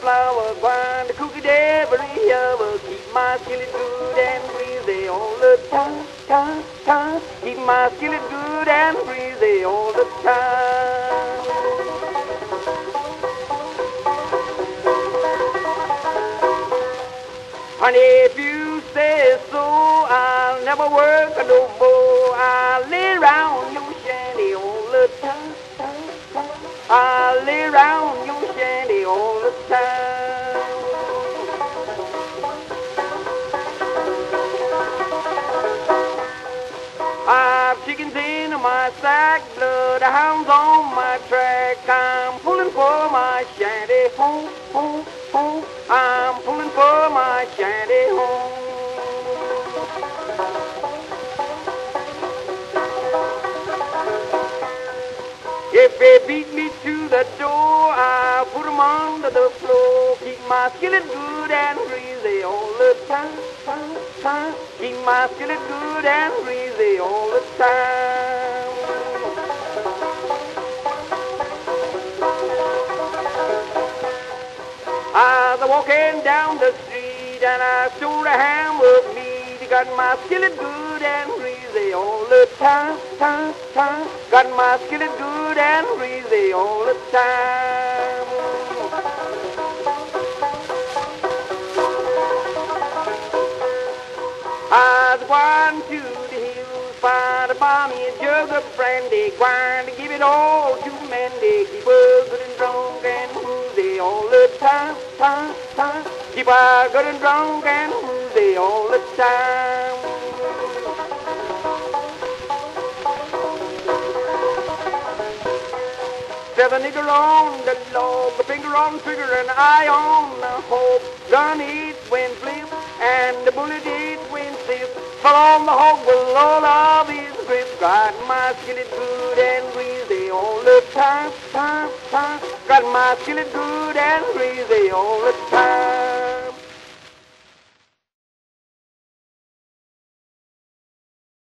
flower, grind the cookie every hour. Keep my skillet good and breezy all the time, time, time. Keep my skillet good and breezy all the time. Honey, if you say so, I'll never work no more. I'll lay round your shanty all the time, time, time. I'll lay round your shanty all the time. I've chickens in my sack, bloodhounds on my track. I'm pulling for my shanty home, home, home. I'm pulling for my shanty home. If they beat me to the door, I'll put 'em under the floor. Keep my skillet good and breezy all the time, time, time. Keep my skillet good and breezy all the time. I was walking down the street and I saw a ham of meat. Got my skillet good and breezy all the time, time, time. Got my skillet good and breezy all the time. I was going to the hills, find a balmy jug of brandy, going to give it all to Mandy. Keep her good and drunk and woozy all the time, time, time. Keep her good and drunk and woozy all the time. Seven nigger on the log, a finger on the trigger, and eye on the hope. Gun eats when flip, and the bullet eats when slip. Fell on the hog with all of his grip. Got my skillet good and breezy all the time, time, time. Got my skillet good and breezy all the time.